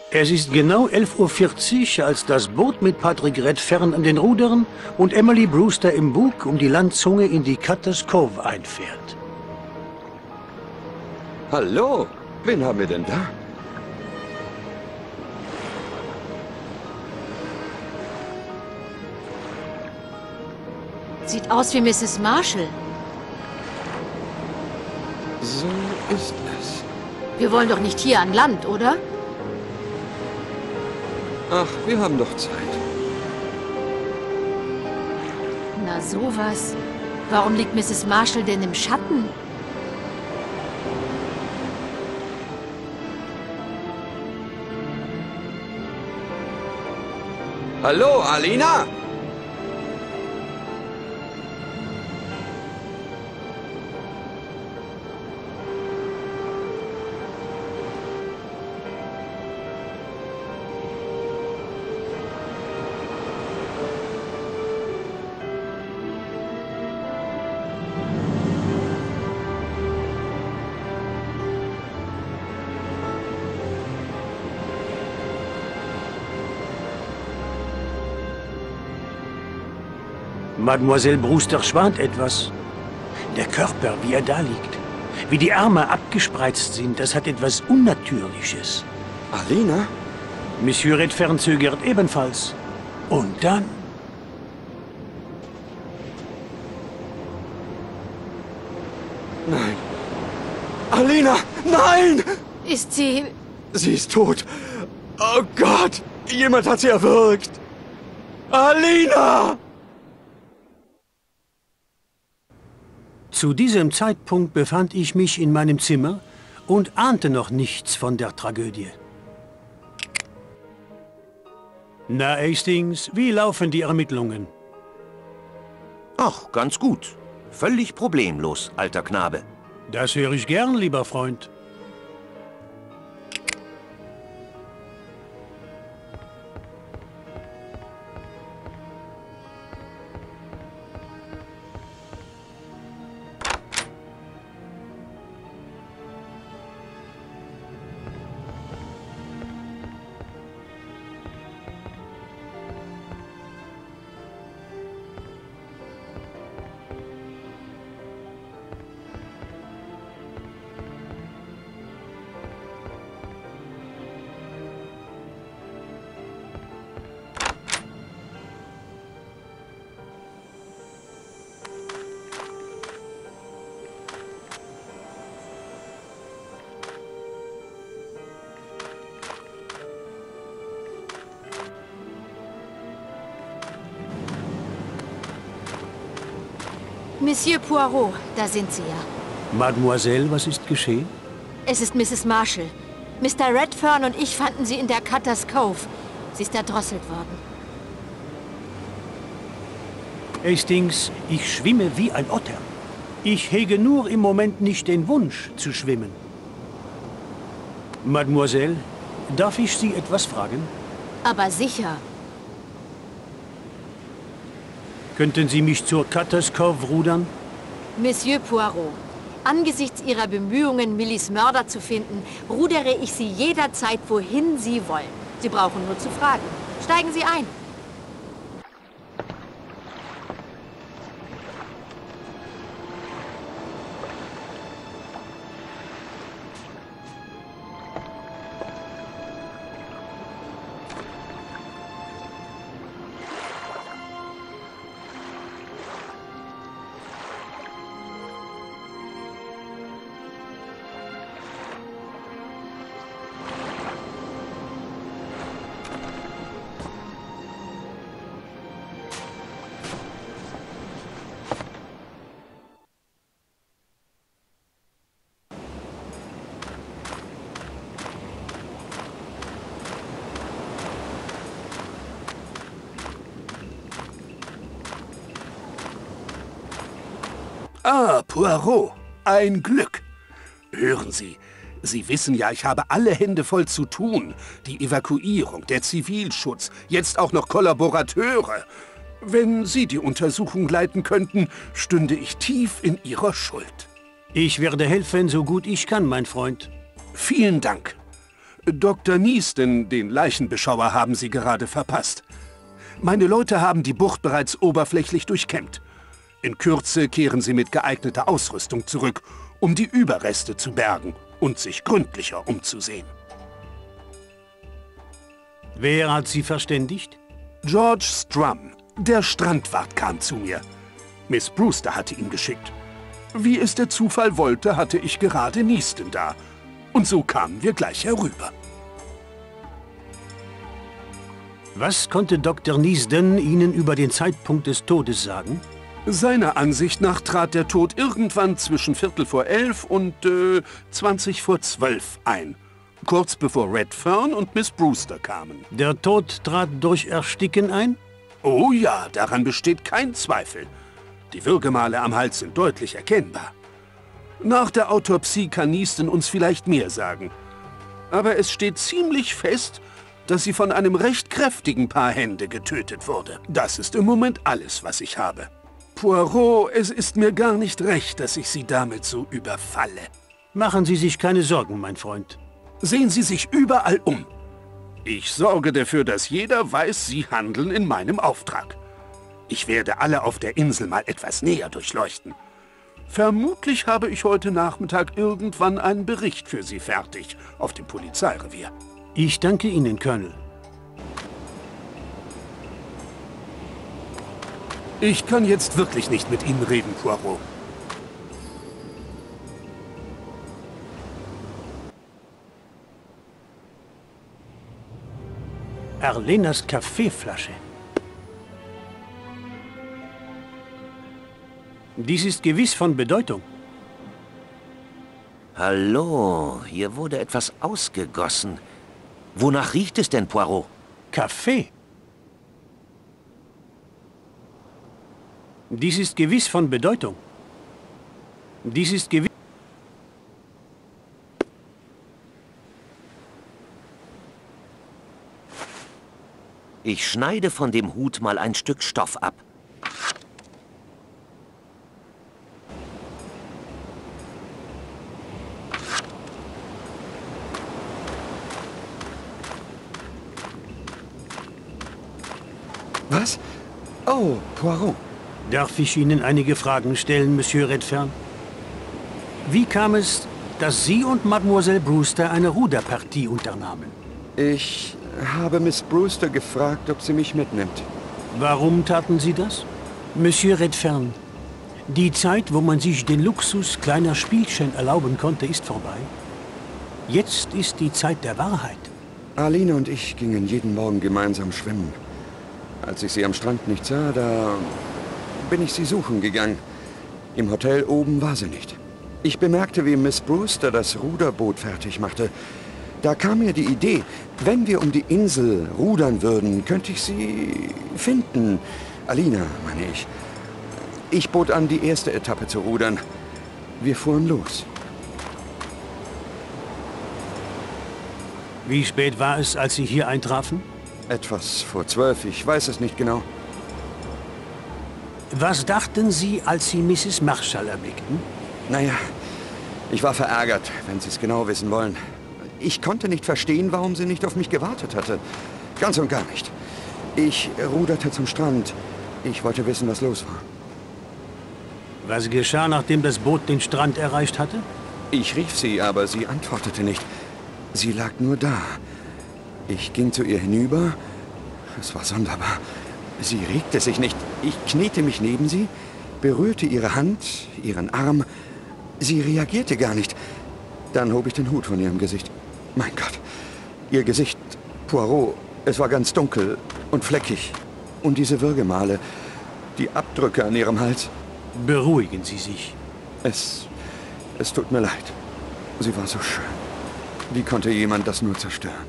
Es ist genau 11:40 Uhr, als das Boot mit Patrick Redfern an den Rudern und Emily Brewster im Bug um die Landzunge in die Cutters Cove einfährt. Hallo, wen haben wir denn da? Sieht aus wie Mrs. Marshall. So ist es. Wir wollen doch nicht hier an Land, oder? Ach, wir haben doch Zeit. Na sowas. Warum liegt Mrs. Marshall denn im Schatten? Hallo, Alina? Mademoiselle Brewster schwant etwas. Der Körper, wie er da liegt, wie die Arme abgespreizt sind, das hat etwas Unnatürliches. Alina? Monsieur Redfern zögert ebenfalls. Und dann... Nein. Alina, nein! Ist sie... Sie ist tot. Oh Gott, jemand hat sie erwürgt. Alina! Zu diesem Zeitpunkt befand ich mich in meinem Zimmer und ahnte noch nichts von der Tragödie. Na, Hastings, wie laufen die Ermittlungen? Ach, ganz gut. Völlig problemlos, alter Knabe. Das höre ich gern, lieber Freund. Monsieur Poirot, da sind Sie ja. Mademoiselle, was ist geschehen? Es ist Mrs. Marshall. Mr. Redfern und ich fanden sie in der Cutters Cove. Sie ist erdrosselt worden. Hastings, ich schwimme wie ein Otter. Ich hege nur im Moment nicht den Wunsch zu schwimmen. Mademoiselle, darf ich Sie etwas fragen? Aber sicher. Könnten Sie mich zur Cutters Cove rudern? Monsieur Poirot, angesichts Ihrer Bemühungen, Millys Mörder zu finden, rudere ich Sie jederzeit, wohin Sie wollen. Sie brauchen nur zu fragen. Steigen Sie ein. Ah, Poirot, ein Glück. Hören Sie, Sie wissen ja, ich habe alle Hände voll zu tun. Die Evakuierung, der Zivilschutz, jetzt auch noch Kollaborateure. Wenn Sie die Untersuchung leiten könnten, stünde ich tief in Ihrer Schuld. Ich werde helfen, so gut ich kann, mein Freund. Vielen Dank. Dr. Neaston, den Leichenbeschauer, haben Sie gerade verpasst. Meine Leute haben die Bucht bereits oberflächlich durchkämmt. In Kürze kehren sie mit geeigneter Ausrüstung zurück, um die Überreste zu bergen und sich gründlicher umzusehen. Wer hat Sie verständigt? George Strum, der Strandwart, kam zu mir. Miss Brewster hatte ihn geschickt. Wie es der Zufall wollte, hatte ich gerade Neaston da. Und so kamen wir gleich herüber. Was konnte Dr. Neaston Ihnen über den Zeitpunkt des Todes sagen? Seiner Ansicht nach trat der Tod irgendwann zwischen 11:15 und 11:20 ein. Kurz bevor Red Fern und Miss Brewster kamen. Der Tod trat durch Ersticken ein? Oh ja, daran besteht kein Zweifel. Die Würgemale am Hals sind deutlich erkennbar. Nach der Autopsie kann Neaston uns vielleicht mehr sagen. Aber es steht ziemlich fest, dass sie von einem recht kräftigen Paar Hände getötet wurde. Das ist im Moment alles, was ich habe. Poirot, es ist mir gar nicht recht, dass ich Sie damit so überfalle. Machen Sie sich keine Sorgen, mein Freund. Sehen Sie sich überall um. Ich sorge dafür, dass jeder weiß, Sie handeln in meinem Auftrag. Ich werde alle auf der Insel mal etwas näher durchleuchten. Vermutlich habe ich heute Nachmittag irgendwann einen Bericht für Sie fertig auf dem Polizeirevier. Ich danke Ihnen, Colonel. Ich kann jetzt wirklich nicht mit Ihnen reden, Poirot. Erlenas Kaffeeflasche. Dies ist gewiss von Bedeutung. Hallo, hier wurde etwas ausgegossen. Wonach riecht es denn, Poirot? Kaffee. Dies ist gewiss von Bedeutung. Dies ist gewiss... Ich schneide von dem Hut mal ein Stück Stoff ab. Was? Oh, Poirot. Darf ich Ihnen einige Fragen stellen, Monsieur Redfern? Wie kam es, dass Sie und Mademoiselle Brewster eine Ruderpartie unternahmen? Ich habe Miss Brewster gefragt, ob sie mich mitnimmt. Warum taten Sie das? Monsieur Redfern, die Zeit, wo man sich den Luxus kleiner Spielchen erlauben konnte, ist vorbei. Jetzt ist die Zeit der Wahrheit. Alina und ich gingen jeden Morgen gemeinsam schwimmen. Als ich sie am Strand nicht sah, da bin ich sie suchen gegangen. Im Hotel oben war sie nicht. Ich bemerkte, wie Miss Brewster das Ruderboot fertig machte. Da kam mir die Idee, wenn wir um die Insel rudern würden, könnte ich sie finden. Alina, meine ich. Ich bot an, die erste Etappe zu rudern. Wir fuhren los. Wie spät war es, als Sie hier eintrafen? Etwas vor 12, ich weiß es nicht genau. Was dachten Sie, als Sie Mrs. Marshall erblickten? Naja, ich war verärgert, wenn Sie es genau wissen wollen. Ich konnte nicht verstehen, warum sie nicht auf mich gewartet hatte. Ganz und gar nicht. Ich ruderte zum Strand. Ich wollte wissen, was los war. Was geschah, nachdem das Boot den Strand erreicht hatte? Ich rief sie, aber sie antwortete nicht. Sie lag nur da. Ich ging zu ihr hinüber. Es war sonderbar. Sie regte sich nicht. Ich kniete mich neben sie, berührte ihre Hand, ihren Arm. Sie reagierte gar nicht. Dann hob ich den Hut von ihrem Gesicht. Mein Gott, ihr Gesicht, Poirot, es war ganz dunkel und fleckig. Und diese Würgemale, die Abdrücke an ihrem Hals. Beruhigen Sie sich. Es tut mir leid. Sie war so schön. Wie konnte jemand das nur zerstören?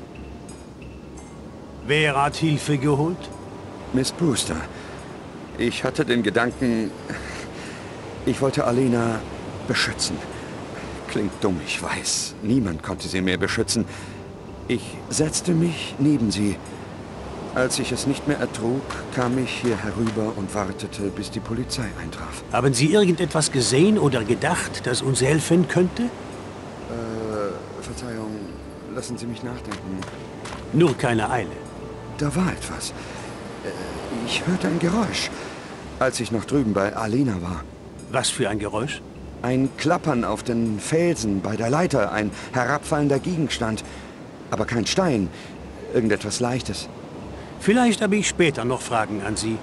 Wer hat Hilfe geholt? Miss Brewster. Ich hatte den Gedanken, ich wollte Alina beschützen. Klingt dumm, ich weiß. Niemand konnte sie mehr beschützen. Ich setzte mich neben sie. Als ich es nicht mehr ertrug, kam ich hier herüber und wartete, bis die Polizei eintraf. Haben Sie irgendetwas gesehen oder gedacht, das uns helfen könnte? Verzeihung. Lassen Sie mich nachdenken. Nur keine Eile. Da war etwas. Ich hörte ein Geräusch, als ich noch drüben bei Alina war. Was für ein Geräusch? Ein Klappern auf den Felsen bei der Leiter, ein herabfallender Gegenstand. Aber kein Stein, irgendetwas Leichtes. Vielleicht habe ich später noch Fragen an Sie.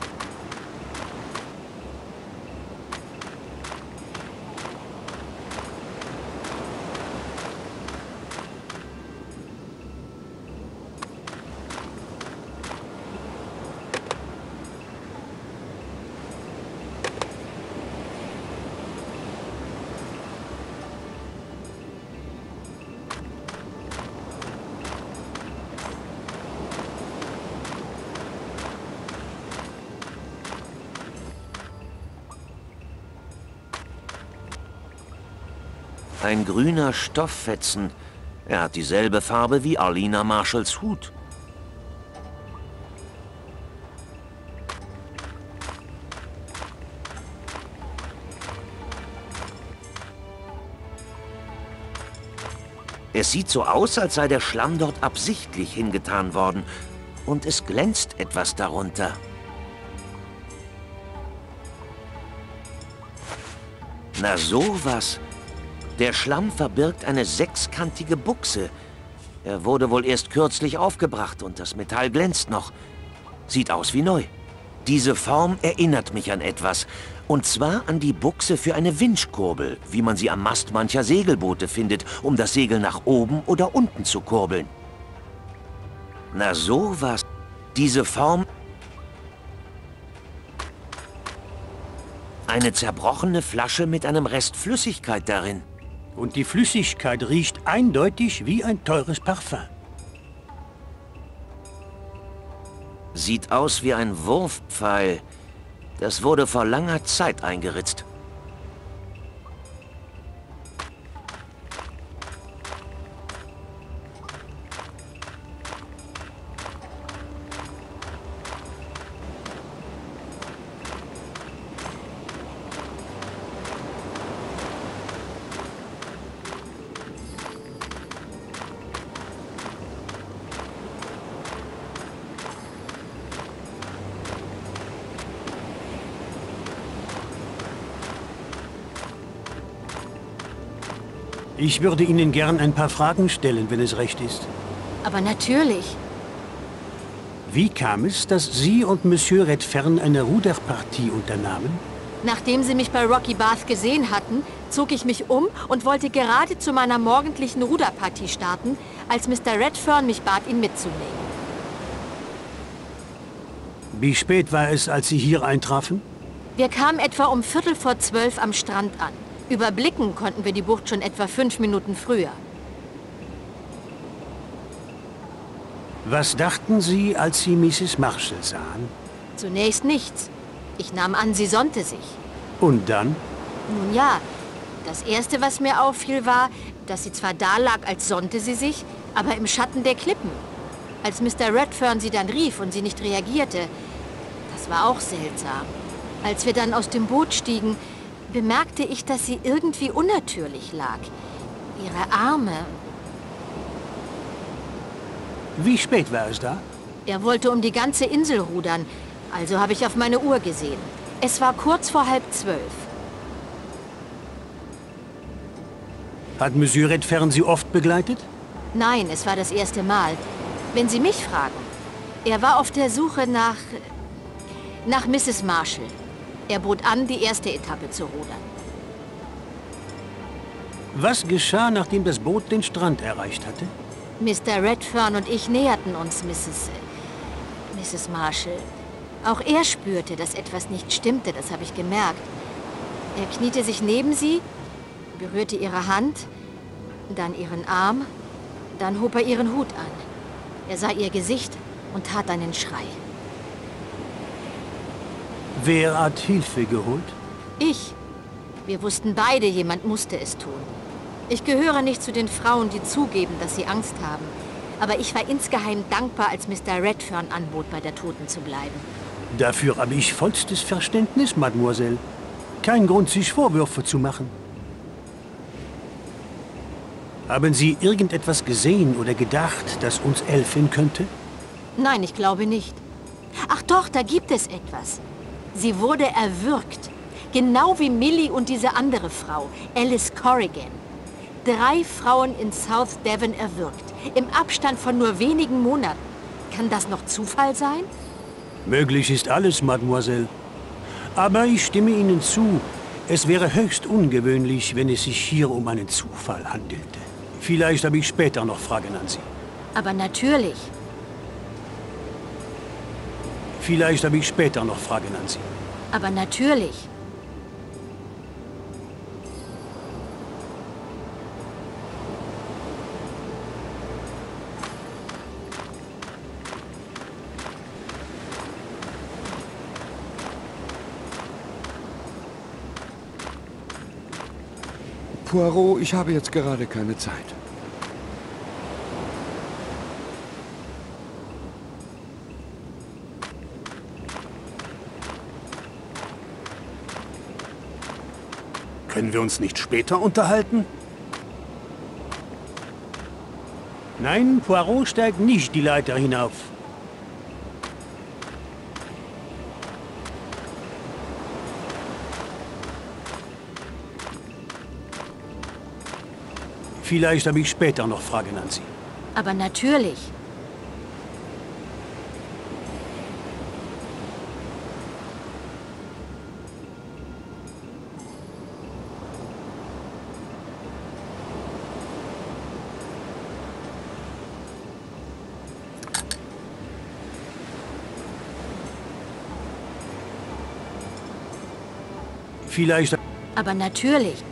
Ein grüner Stofffetzen. Er hat dieselbe Farbe wie Alina Marshalls Hut. Es sieht so aus, als sei der Schlamm dort absichtlich hingetan worden. Und es glänzt etwas darunter. Na sowas. Der Schlamm verbirgt eine sechskantige Buchse. Er wurde wohl erst kürzlich aufgebracht und das Metall glänzt noch. Sieht aus wie neu. Diese Form erinnert mich an etwas. Und zwar an die Buchse für eine Winschkurbel, wie man sie am Mast mancher Segelboote findet, um das Segel nach oben oder unten zu kurbeln. Na sowas. Diese Form... Eine zerbrochene Flasche mit einem Rest Flüssigkeit darin. Und die Flüssigkeit riecht eindeutig wie ein teures Parfum. Sieht aus wie ein Wurfpfeil. Das wurde vor langer Zeit eingeritzt. Ich würde Ihnen gern ein paar Fragen stellen, wenn es recht ist. Aber natürlich. Wie kam es, dass Sie und Monsieur Redfern eine Ruderpartie unternahmen? Nachdem Sie mich bei Rocky Bath gesehen hatten, zog ich mich um und wollte gerade zu meiner morgendlichen Ruderpartie starten, als Mr. Redfern mich bat, ihn mitzunehmen. Wie spät war es, als Sie hier eintrafen? Wir kamen etwa um 11:45 am Strand an. Überblicken konnten wir die Bucht schon etwa 5 Minuten früher. Was dachten Sie, als Sie Mrs. Marshall sahen? Zunächst nichts. Ich nahm an, sie sonnte sich. Und dann? Nun ja, das Erste, was mir auffiel, war, dass sie zwar da lag, als sonnte sie sich, aber im Schatten der Klippen. Als Mr. Redfern sie dann rief und sie nicht reagierte, das war auch seltsam. Als wir dann aus dem Boot stiegen, bemerkte ich, dass sie irgendwie unnatürlich lag. Ihre Arme. Wie spät war es da? Er wollte um die ganze Insel rudern, also habe ich auf meine Uhr gesehen. Es war kurz vor 11:30. Hat Monsieur Redfern Sie oft begleitet? Nein, es war das erste Mal. Wenn Sie mich fragen, er war auf der Suche nach Mrs. Marshall. Er bot an, die erste Etappe zu rudern. Was geschah, nachdem das Boot den Strand erreicht hatte? Mr. Redfern und ich näherten uns Mrs. Marshall. Auch er spürte, dass etwas nicht stimmte, das habe ich gemerkt. Er kniete sich neben sie, berührte ihre Hand, dann ihren Arm, dann hob er ihren Hut an. Er sah ihr Gesicht und tat einen Schrei. Wer hat Hilfe geholt? Ich. Wir wussten beide, jemand musste es tun. Ich gehöre nicht zu den Frauen, die zugeben, dass sie Angst haben. Aber ich war insgeheim dankbar, als Mr. Redfern anbot, bei der Toten zu bleiben. Dafür habe ich vollstes Verständnis, Mademoiselle. Kein Grund, sich Vorwürfe zu machen. Haben Sie irgendetwas gesehen oder gedacht, das uns helfen könnte? Nein, ich glaube nicht. Ach doch, da gibt es etwas. Sie wurde erwürgt. Genau wie Millie und diese andere Frau, Alice Corrigan. 3 Frauen in South Devon erwürgt. Im Abstand von nur wenigen Monaten. Kann das noch Zufall sein? Möglich ist alles, Mademoiselle. Aber ich stimme Ihnen zu. Es wäre höchst ungewöhnlich, wenn es sich hier um einen Zufall handelte. Vielleicht habe ich später noch Fragen an Sie. Aber natürlich. Vielleicht habe ich später noch Fragen an Sie. Aber natürlich. Poirot, ich habe jetzt gerade keine Zeit. Können wir uns nicht später unterhalten? Nein, Poirot steigt nicht die Leiter hinauf. Vielleicht habe ich später noch Fragen an Sie. Aber natürlich. Vielleicht... Aber natürlich.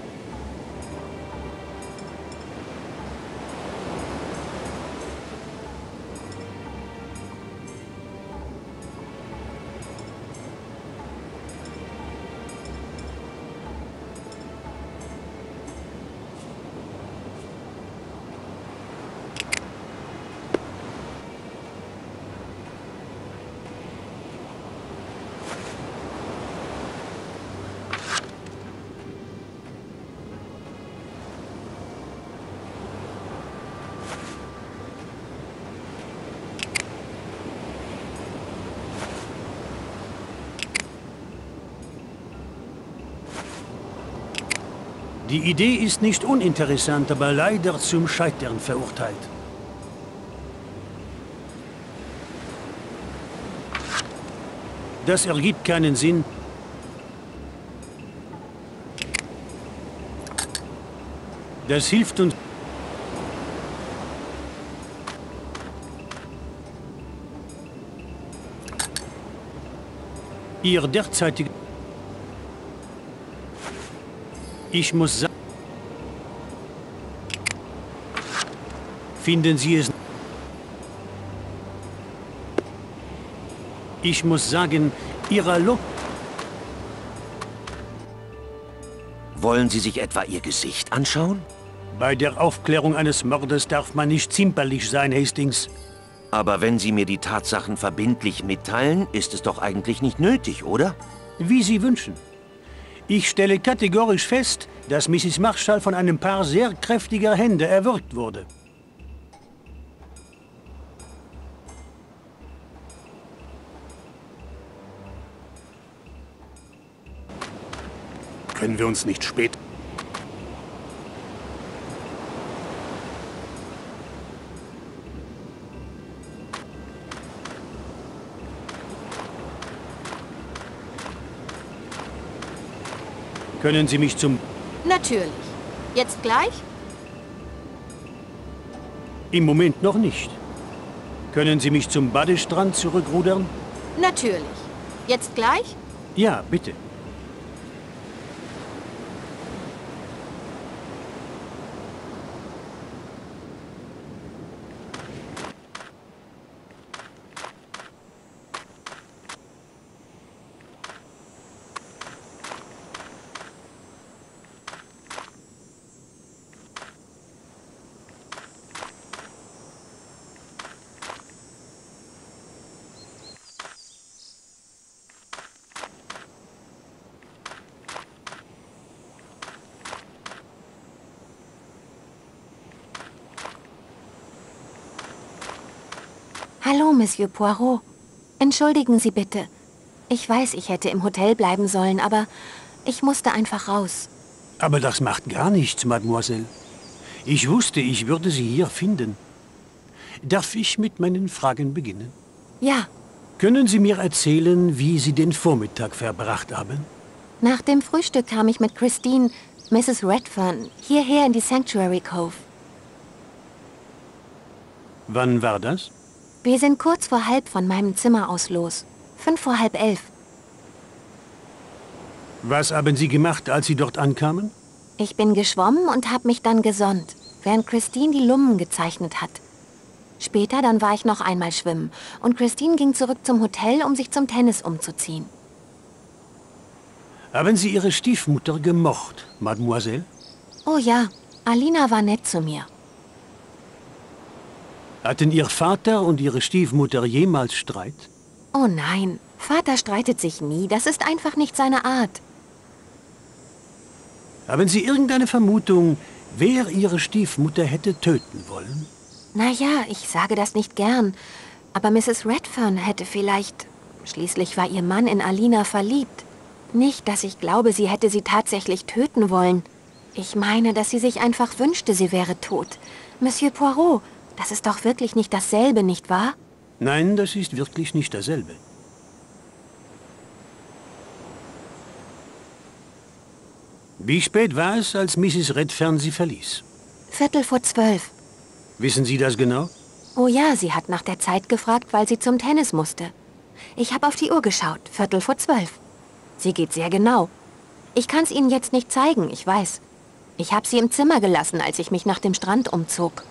Die Idee ist nicht uninteressant, aber leider zum Scheitern verurteilt. Das ergibt keinen Sinn. Das hilft uns. Ihr derzeitiger... Ich muss sagen... Finden Sie es... Ich muss sagen, Ihrer Look... Wollen Sie sich etwa Ihr Gesicht anschauen? Bei der Aufklärung eines Mordes darf man nicht zimperlich sein, Hastings. Aber wenn Sie mir die Tatsachen verbindlich mitteilen, ist es doch eigentlich nicht nötig, oder? Wie Sie wünschen. Ich stelle kategorisch fest, dass Mrs. Marshall von einem Paar sehr kräftiger Hände erwürgt wurde. Können wir uns nicht später... Können Sie mich zum... Natürlich. Jetzt gleich? Im Moment noch nicht. Können Sie mich zum Badestrand zurückrudern? Natürlich. Jetzt gleich? Ja, bitte. Hallo, Monsieur Poirot. Entschuldigen Sie bitte. Ich weiß, ich hätte im Hotel bleiben sollen, aber ich musste einfach raus. Aber das macht gar nichts, Mademoiselle. Ich wusste, ich würde Sie hier finden. Darf ich mit meinen Fragen beginnen? Ja, Können Sie mir erzählen, wie Sie den Vormittag verbracht haben? nach dem Frühstück kam ich mit Christine, Mrs. Redfern, hierher in die Sanctuary Cove. Wann war das? Wir sind kurz vor 10:30 von meinem Zimmer aus los. 11:55. Was haben Sie gemacht, als Sie dort ankamen? Ich bin geschwommen und habe mich dann gesonnt, während Christine die Lummen gezeichnet hat. Später dann war ich noch einmal schwimmen und Christine ging zurück zum Hotel, um sich zum Tennis umzuziehen. Haben Sie Ihre Stiefmutter gemocht, Mademoiselle? Oh ja, Alina war nett zu mir. Hatten Ihr Vater und Ihre Stiefmutter jemals Streit? Oh nein, Vater streitet sich nie, das ist einfach nicht seine Art. Haben Sie irgendeine Vermutung, wer Ihre Stiefmutter hätte töten wollen? Naja, ich sage das nicht gern, aber Mrs. Redfern hätte vielleicht... Schließlich war ihr Mann in Alina verliebt. Nicht, dass ich glaube, sie hätte sie tatsächlich töten wollen. Ich meine, dass sie sich einfach wünschte, sie wäre tot. Monsieur Poirot, das ist doch wirklich nicht dasselbe, nicht wahr? Nein, das ist wirklich nicht dasselbe. Wie spät war es, als Mrs. Redfern Sie verließ? 11:45. Wissen Sie das genau? Oh ja, sie hat nach der Zeit gefragt, weil sie zum Tennis musste. Ich habe auf die Uhr geschaut, 11:45. Sie geht sehr genau. Ich kann es Ihnen jetzt nicht zeigen, ich weiß. Ich habe sie im Zimmer gelassen, als ich mich nach dem Strand umzog.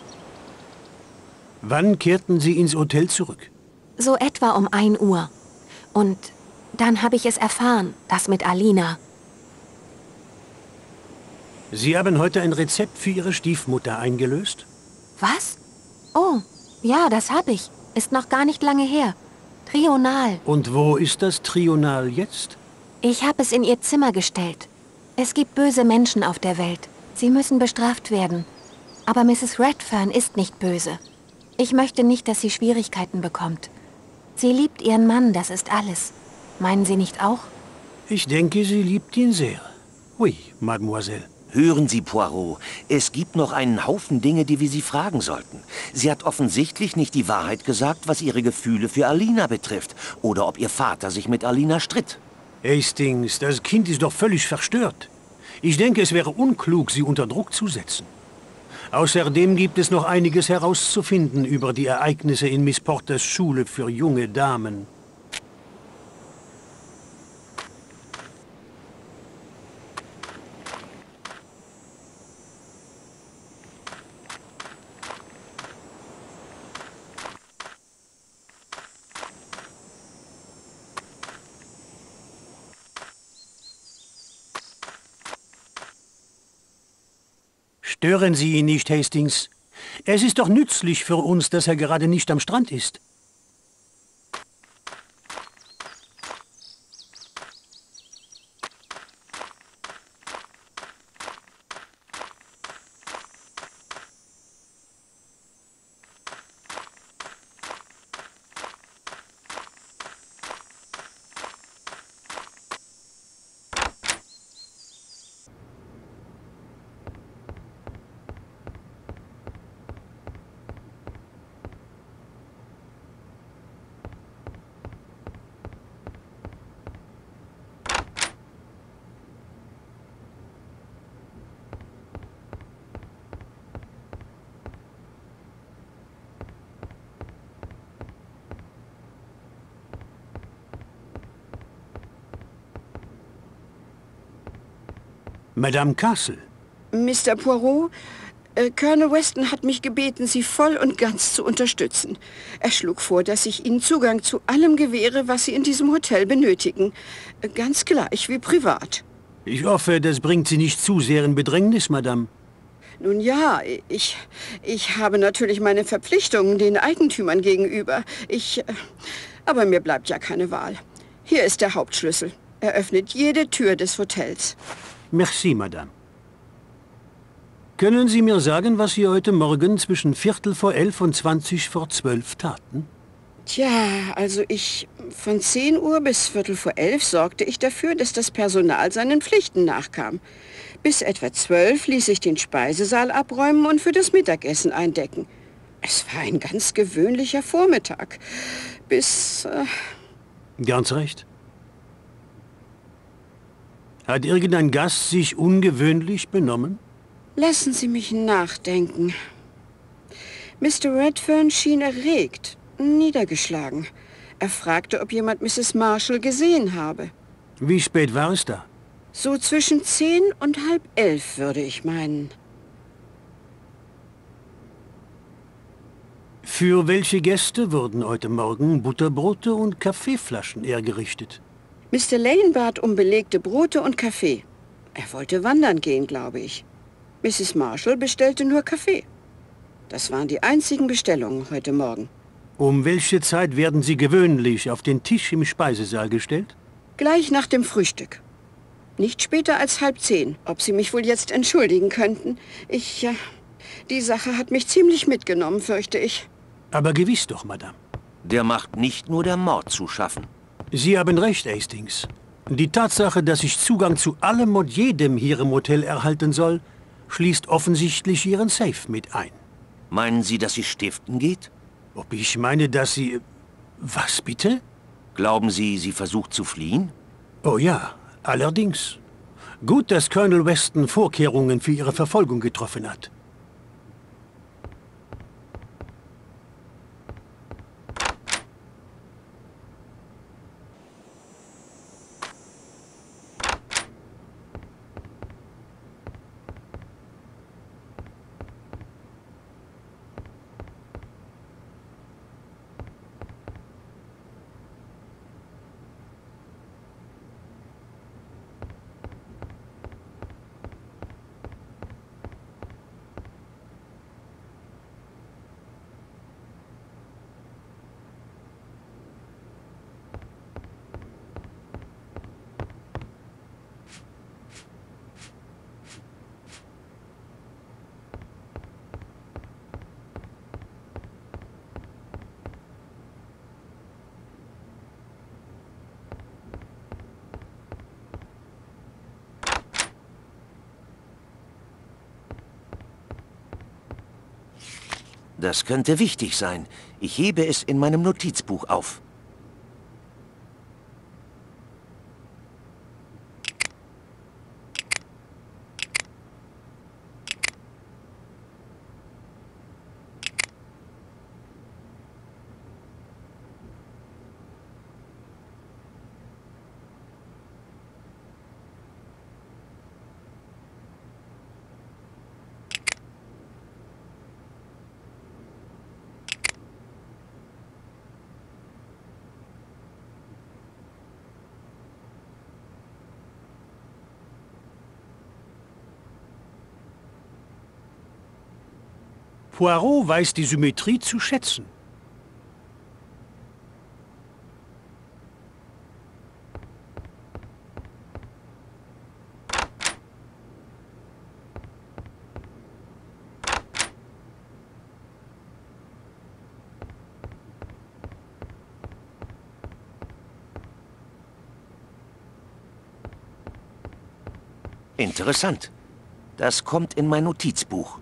Wann kehrten Sie ins Hotel zurück? So etwa um 1 Uhr. Und dann habe ich es erfahren, das mit Alina. Sie haben heute ein Rezept für Ihre Stiefmutter eingelöst? Was? Oh, ja, das habe ich. Ist noch gar nicht lange her. Trional. Und wo ist das Trional jetzt? Ich habe es in ihr Zimmer gestellt. Es gibt böse Menschen auf der Welt. Sie müssen bestraft werden. Aber Mrs. Redfern ist nicht böse. Ich möchte nicht, dass sie Schwierigkeiten bekommt. Sie liebt ihren Mann, das ist alles. Meinen Sie nicht auch? Ich denke, sie liebt ihn sehr. Oui, Mademoiselle. Hören Sie, Poirot, es gibt noch einen Haufen Dinge, die wir Sie fragen sollten. Sie hat offensichtlich nicht die Wahrheit gesagt, was ihre Gefühle für Alina betrifft. Oder ob ihr Vater sich mit Alina stritt. Hastings, das Kind ist doch völlig verstört. Ich denke, es wäre unklug, sie unter Druck zu setzen. Außerdem gibt es noch einiges herauszufinden über die Ereignisse in Miss Porters Schule für junge Damen. Stören Sie ihn nicht, Hastings. Es ist doch nützlich für uns, dass er gerade nicht am Strand ist. Madame Castle. Mr. Poirot, Colonel Weston hat mich gebeten, Sie voll und ganz zu unterstützen. Er schlug vor, dass ich Ihnen Zugang zu allem gewähre, was Sie in diesem Hotel benötigen. Ganz gleich wie privat. Ich hoffe, das bringt Sie nicht zu sehr in Bedrängnis, Madame. Nun ja, ich habe natürlich meine Verpflichtungen den Eigentümern gegenüber. Aber mir bleibt ja keine Wahl. Hier ist der Hauptschlüssel. Er öffnet jede Tür des Hotels. Merci, Madame. Können Sie mir sagen, was Sie heute Morgen zwischen 11:15 und 11:20 taten? Tja, also von 10 Uhr bis 11:15 sorgte ich dafür, dass das Personal seinen Pflichten nachkam. Bis etwa 12 ließ ich den Speisesaal abräumen und für das Mittagessen eindecken. Es war ein ganz gewöhnlicher Vormittag. Bis... Ganz recht. Hat irgendein Gast sich ungewöhnlich benommen? Lassen Sie mich nachdenken. Mr. Redfern schien erregt, niedergeschlagen. Er fragte, ob jemand Mrs. Marshall gesehen habe. Wie spät war es da? So zwischen 10 und 10:30, würde ich meinen. Für welche Gäste wurden heute Morgen Butterbrote und Kaffeeflaschen hergerichtet? Mr. Lane bat um belegte Brote und Kaffee. Er wollte wandern gehen, glaube ich. Mrs. Marshall bestellte nur Kaffee. Das waren die einzigen Bestellungen heute Morgen. Um welche Zeit werden Sie gewöhnlich auf den Tisch im Speisesaal gestellt? Gleich nach dem Frühstück. Nicht später als 9:30. Ob Sie mich wohl jetzt entschuldigen könnten? Die Sache hat mich ziemlich mitgenommen, fürchte ich. Aber gewiss doch, Madame. Der macht nicht nur der Mord zu schaffen. Sie haben recht, Hastings. Die Tatsache, dass ich Zugang zu allem und jedem hier im Hotel erhalten soll, schließt offensichtlich Ihren Safe mit ein. Meinen Sie, dass sie stiften geht? Ob ich meine, dass Sie... Was bitte? Glauben Sie, sie versucht zu fliehen? Oh ja, allerdings. Gut, dass Colonel Weston Vorkehrungen für ihre Verfolgung getroffen hat. Das könnte wichtig sein. Ich hebe es in meinem Notizbuch auf. Poirot weiß die Symmetrie zu schätzen. Interessant. Das kommt in mein Notizbuch.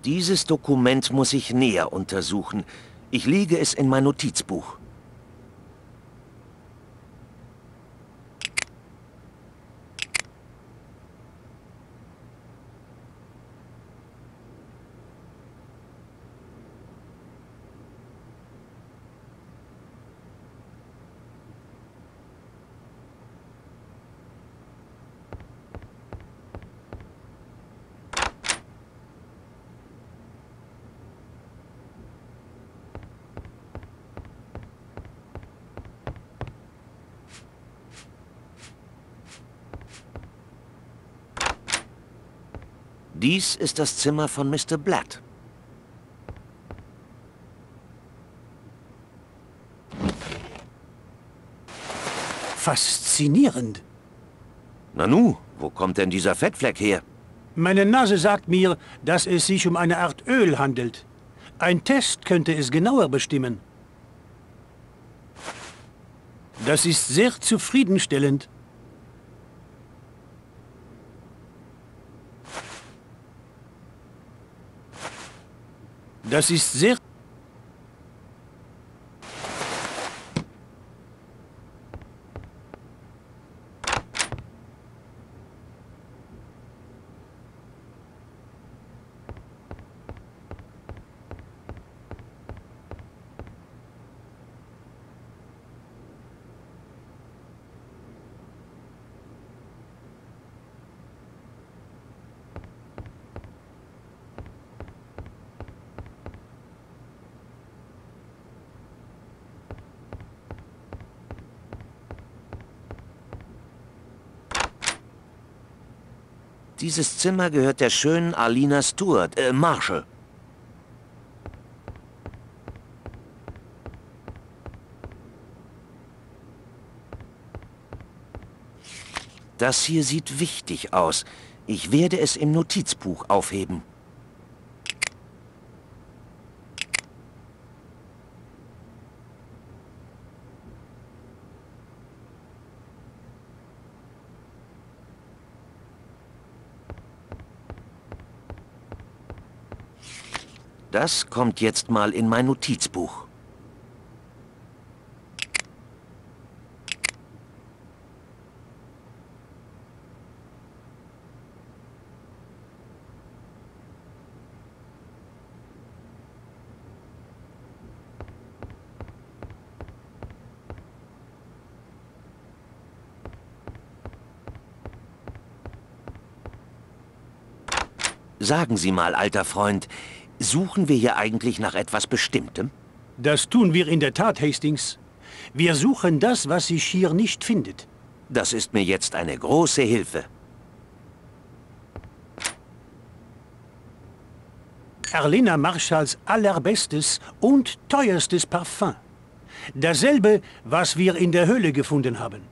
Dieses Dokument muss ich näher untersuchen. Ich lege es in mein Notizbuch. Dies ist das Zimmer von Mr. Blatt. Faszinierend. Nanu, wo kommt denn dieser Fettfleck her? Meine Nase sagt mir, dass es sich um eine Art Öl handelt. Ein Test könnte es genauer bestimmen. Das ist sehr zufriedenstellend. Das ist sehr... Dieses Zimmer gehört der schönen Alina Stewart, Marshall. Das hier sieht wichtig aus. Ich werde es im Notizbuch aufheben. Das kommt jetzt mal in mein Notizbuch. Sagen Sie mal, alter Freund, suchen wir hier eigentlich nach etwas Bestimmtem? Das tun wir in der Tat, Hastings. Wir suchen das, was sich hier nicht findet. Das ist mir jetzt eine große Hilfe. Alina Marshalls allerbestes und teuerstes Parfum. Dasselbe, was wir in der Höhle gefunden haben.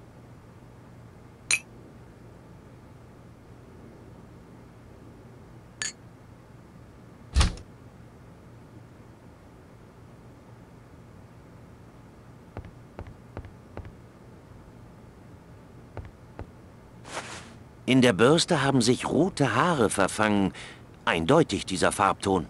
In der Bürste haben sich rote Haare verfangen. Eindeutig dieser Farbton.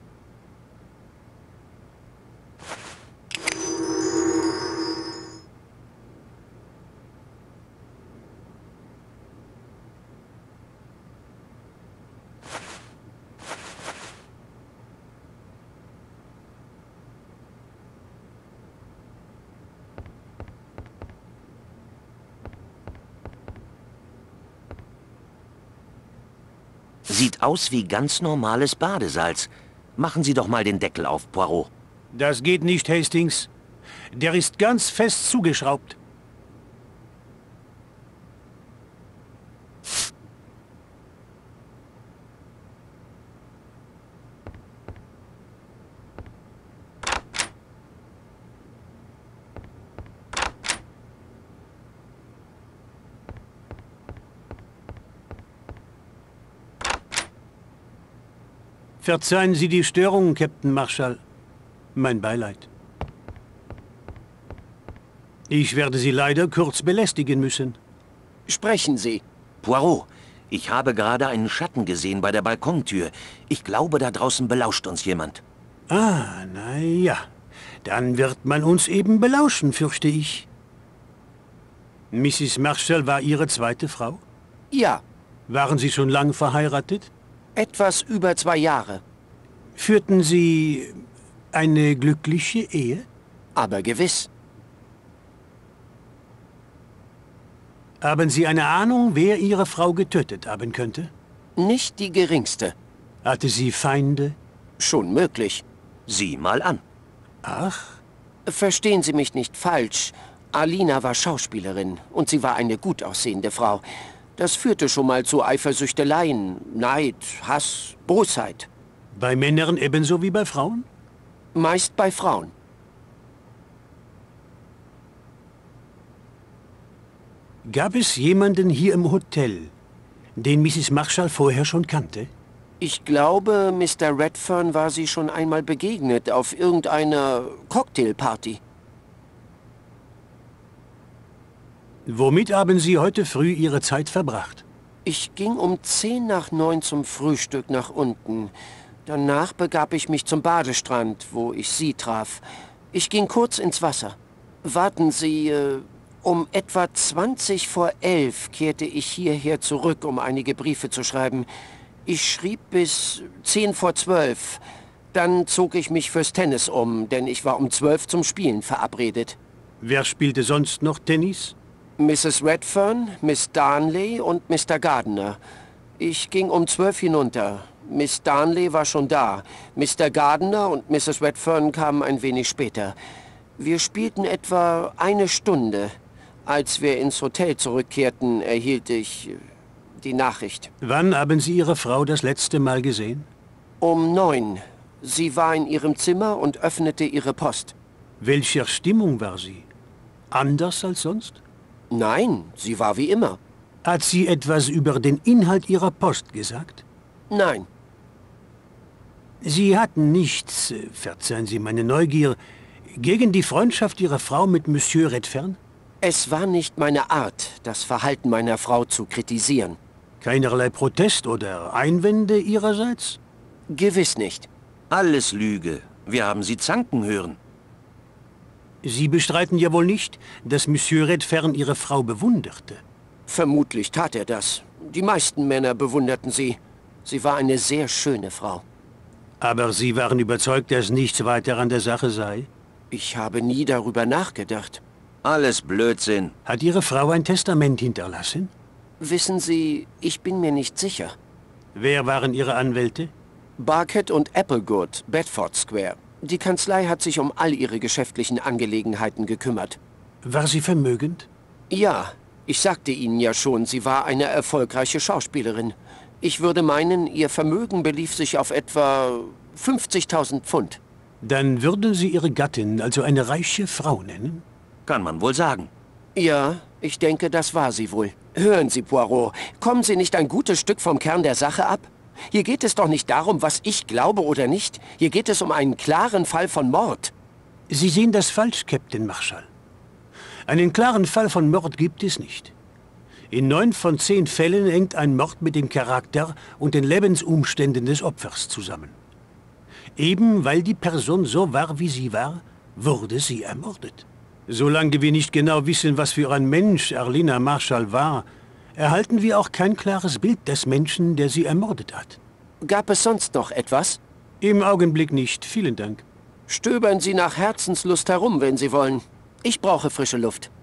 Sieht aus wie ganz normales Badesalz. Machen Sie doch mal den Deckel auf, Poirot. Das geht nicht, Hastings. Der ist ganz fest zugeschraubt. Verzeihen Sie die Störung, Captain Marshall. Mein Beileid. Ich werde Sie leider kurz belästigen müssen. Sprechen Sie. Poirot, Ich habe gerade einen Schatten gesehen bei der Balkontür. Ich glaube, da draußen belauscht uns jemand. Ah, na ja. Dann wird man uns eben belauschen, fürchte ich. Mrs. Marshall war Ihre zweite Frau? Ja, Waren Sie schon lang verheiratet? etwas über 2 Jahre. Führten Sie eine glückliche Ehe? Aber gewiss. Haben Sie eine Ahnung, wer Ihre Frau getötet haben könnte? Nicht die geringste. Hatte sie Feinde? Schon möglich. Sieh mal an. Ach, Verstehen Sie mich nicht falsch. Alina war Schauspielerin und sie war eine gut aussehende Frau. Das führte schon mal zu Eifersüchteleien, Neid, Hass, Bosheit. bei Männern ebenso wie bei Frauen? Meist bei Frauen. Gab es jemanden hier im Hotel, den Mrs. Marshall vorher schon kannte? Ich glaube, Mr. Redfern war sie schon einmal begegnet auf irgendeiner Cocktailparty. Womit haben Sie heute früh Ihre Zeit verbracht? Ich ging um 8:50 zum Frühstück nach unten. Danach begab ich mich zum Badestrand, wo ich Sie traf. Ich ging kurz ins Wasser. Warten Sie, um etwa 11:20 kehrte ich hierher zurück, um einige Briefe zu schreiben. Ich schrieb bis 11:10. Dann zog ich mich fürs Tennis um, denn ich war um 12 zum Spielen verabredet. Wer spielte sonst noch Tennis? Mrs. Redfern, Miss Darnley und Mr. Gardiner. Ich ging um 12 hinunter. Miss Darnley war schon da. Mr. Gardiner und Mrs. Redfern kamen ein wenig später. Wir spielten etwa 1 Stunde. Als wir ins Hotel zurückkehrten, erhielt ich die Nachricht. Wann haben Sie Ihre Frau das letzte Mal gesehen? Um 9. Sie war in ihrem Zimmer und öffnete ihre Post. Welcher Stimmung war sie? Anders als sonst? Nein, sie war wie immer. Hat sie etwas über den Inhalt Ihrer Post gesagt? Nein, Sie hatten nichts, verzeihen Sie meine Neugier, gegen die Freundschaft Ihrer Frau mit Monsieur Redfern? es war nicht meine Art, das Verhalten meiner Frau zu kritisieren. Keinerlei Protest oder Einwände Ihrerseits? Gewiss nicht. Alles Lüge. Wir haben sie zanken hören. Sie bestreiten ja wohl nicht, dass Monsieur Redfern Ihre Frau bewunderte. Vermutlich tat er das. Die meisten Männer bewunderten sie. Sie war eine sehr schöne Frau. Aber Sie waren überzeugt, dass nichts weiter an der Sache sei? Ich habe nie darüber nachgedacht. Alles Blödsinn. Hat Ihre Frau ein Testament hinterlassen? Wissen Sie, ich bin mir nicht sicher. Wer waren Ihre Anwälte? Barkett und Applegood, Bedford Square. Die Kanzlei hat sich um all ihre geschäftlichen Angelegenheiten gekümmert. War sie vermögend? Ja, ich sagte Ihnen ja schon, sie war eine erfolgreiche Schauspielerin. Ich würde meinen, ihr Vermögen belief sich auf etwa 50.000 Pfund. Dann würden Sie Ihre Gattin also eine reiche Frau nennen? Kann man wohl sagen. Ja, ich denke, das war sie wohl. Hören Sie, Poirot, kommen Sie nicht ein gutes Stück vom Kern der Sache ab? Hier geht es doch nicht darum, was ich glaube oder nicht. Hier geht es um einen klaren Fall von Mord. Sie sehen das falsch, Captain Marshall. Einen klaren Fall von Mord gibt es nicht. In 9 von 10 Fällen hängt ein Mord mit dem Charakter und den Lebensumständen des Opfers zusammen. Eben weil die Person so war, wie sie war, wurde sie ermordet. Solange wir nicht genau wissen, was für ein Mensch Alina Marshall war, erhalten wir auch kein klares Bild des Menschen, der sie ermordet hat. Gab es sonst noch etwas? Im Augenblick nicht. Vielen Dank. Stöbern Sie nach Herzenslust herum, wenn Sie wollen. Ich brauche frische Luft.